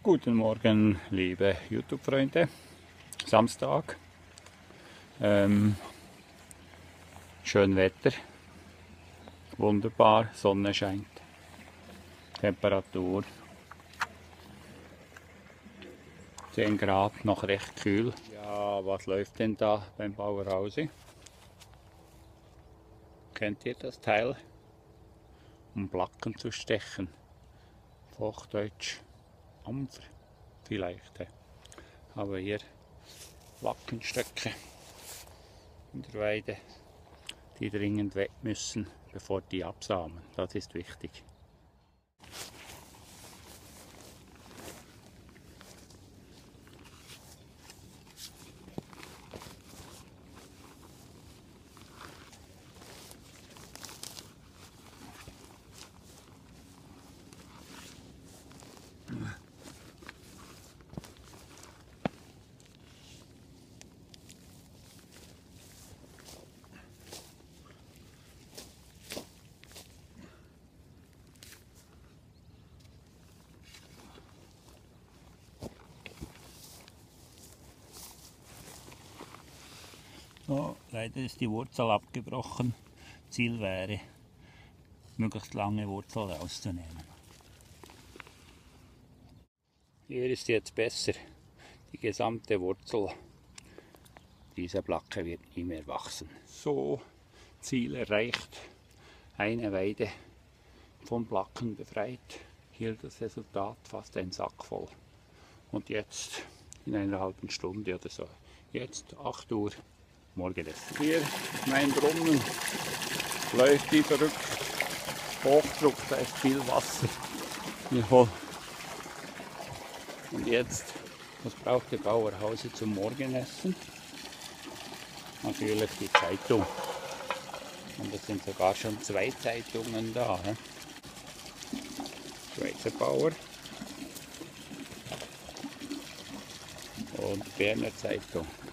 Guten Morgen, liebe YouTube-Freunde. Samstag. Schön Wetter. Wunderbar, Sonne scheint. Temperatur 10 Grad, noch recht kühl. Ja, was läuft denn da beim Bauerhause? Kennt ihr das Teil? Um Placken zu stechen. Hochdeutsch Ampfer vielleicht. Aber hier Plackenstöcke in der Weide, die dringend weg müssen, bevor die absamen. Das ist wichtig. So, leider ist die Wurzel abgebrochen. Ziel wäre, möglichst lange Wurzel rauszunehmen. Hier ist jetzt besser. Die gesamte Wurzel dieser Placke wird nie mehr wachsen. So, Ziel erreicht. Eine Weide von Placken befreit. Hier das Resultat, fast ein Sack voll. Und jetzt in einer halben Stunde oder so. Jetzt 8 Uhr. Morgenessen. Hier mein Brunnen läuft wie verrückt. Hochdruck, da ist viel Wasser. Hier voll. Und jetzt, was braucht der Bauerhause zum Morgenessen? Natürlich die Zeitung. Und es sind sogar schon 2 Zeitungen da. Schweizer Bauer und Berner Zeitung.